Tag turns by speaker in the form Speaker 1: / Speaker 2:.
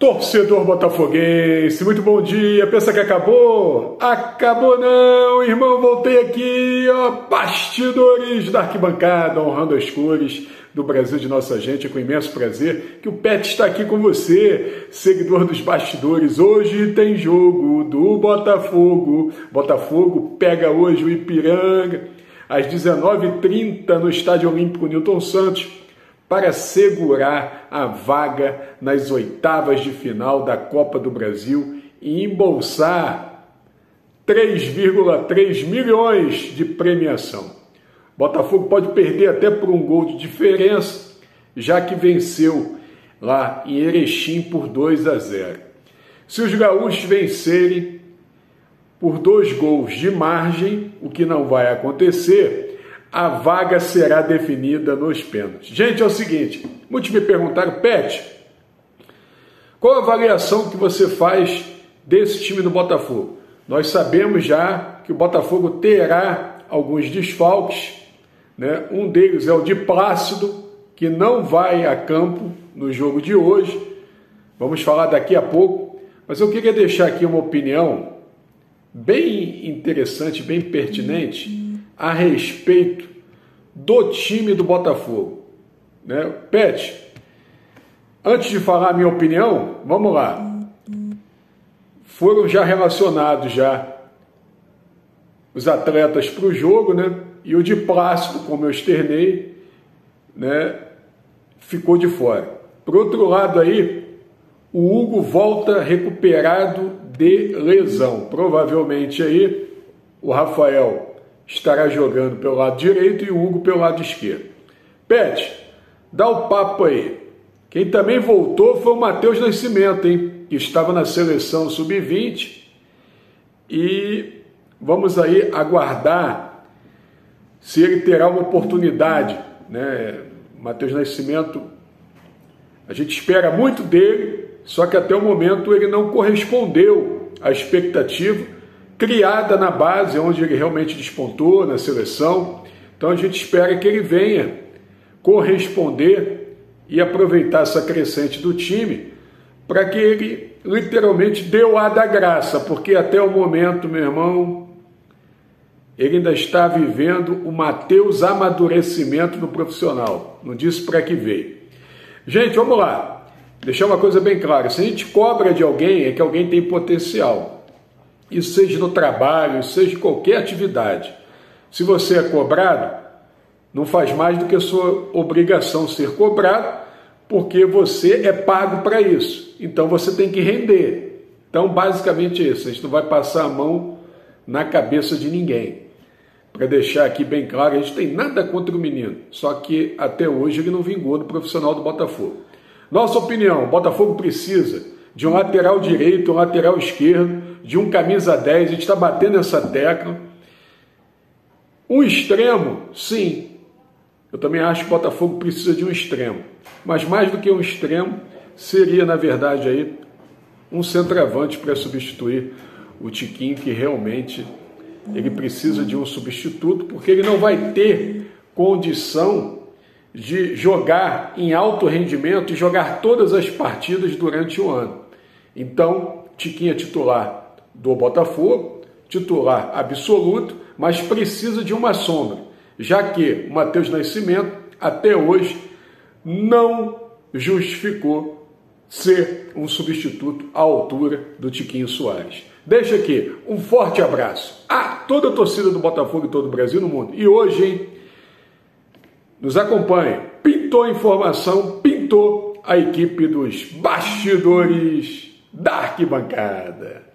Speaker 1: Torcedor botafoguense, muito bom dia. Pensa que acabou? Acabou não, irmão. Voltei aqui, ó, bastidores da arquibancada, honrando as cores do Brasil de nossa gente. É com imenso prazer que o Pet está aqui com você, seguidor dos bastidores. Hoje tem jogo do Botafogo. Botafogo pega hoje o Ipiranga às 19h30 no Estádio Olímpico Newton Santos, para segurar a vaga nas oitavas de final da Copa do Brasil e embolsar 3,3 milhões de premiação. Botafogo pode perder até por um gol de diferença, já que venceu lá em Erechim por 2-0. Se os gaúchos vencerem por 2 gols de margem, o que não vai acontecer, a vaga será definida nos pênaltis. Gente, é o seguinte, muitos me perguntaram, Pet, qual a avaliação que você faz desse time do Botafogo? Nós sabemos já que o Botafogo terá alguns desfalques, né? Um deles é o de Plácido, que não vai a campo no jogo de hoje. Vamos falar daqui a pouco, mas eu queria deixar aqui uma opinião bem interessante, bem pertinente, a respeito do time do Botafogo, né? Pet, antes de falar a minha opinião, vamos lá. Foram já relacionados os atletas para o jogo, né? E o de Plácido, como eu externei, né, ficou de fora. Por outro lado aí, o Hugo volta recuperado de lesão. Provavelmente aí o Rafael estará jogando pelo lado direito e o Hugo pelo lado esquerdo. Pet, dá o papo aí. Quem também voltou foi o Matheus Nascimento, hein? Que estava na seleção sub-20. E vamos aí aguardar se ele terá uma oportunidade, né? Matheus Nascimento, a gente espera muito dele, só que até o momento ele não correspondeu à expectativa criada na base, onde ele realmente despontou na seleção. Então a gente espera que ele venha corresponder e aproveitar essa crescente do time para que ele literalmente dê o ar da graça, porque até o momento, meu irmão, ele ainda está vivendo o Matheus amadurecimento no profissional. Não disse para que veio. Gente, vamos lá. Deixar uma coisa bem clara. Se a gente cobra de alguém, é que alguém tem potencial. Isso seja no trabalho, isso seja em qualquer atividade. Se você é cobrado, não faz mais do que a sua obrigação ser cobrado, porque você é pago para isso. Então você tem que render. Então basicamente é isso. A gente não vai passar a mão na cabeça de ninguém. Para deixar aqui bem claro, a gente tem nada contra o menino, só que até hoje ele não vingou no profissional do Botafogo. Nossa opinião, o Botafogo precisa de um lateral direito, um lateral esquerdo, de um camisa 10, a gente está batendo essa tecla. Um extremo, sim. Eu também acho que o Botafogo precisa de um extremo. Mas mais do que um extremo, seria, na verdade, aí, um centroavante para substituir o Tiquinho, que realmente ele precisa de um substituto, porque ele não vai ter condição de jogar em alto rendimento e jogar todas as partidas durante o ano. Então, Tiquinho é titular do Botafogo, titular absoluto, mas precisa de uma sombra, já que o Matheus Nascimento, até hoje, não justificou ser um substituto à altura do Tiquinho Soares. Deixa aqui um forte abraço a toda a torcida do Botafogo e todo o Brasil e no mundo. E hoje, hein, nos acompanhe. Pintou a informação, pintou a equipe dos bastidores da arquibancada.